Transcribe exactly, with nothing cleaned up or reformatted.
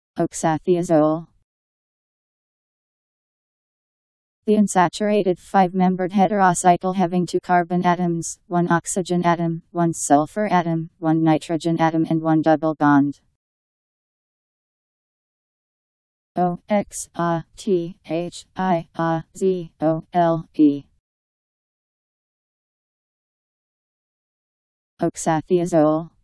Oxathiazole. The unsaturated five-membered heterocycle having two carbon atoms, one oxygen atom, one sulfur atom, one nitrogen atom and one double bond. O X A T H I A Z O L E. Oxathiazole.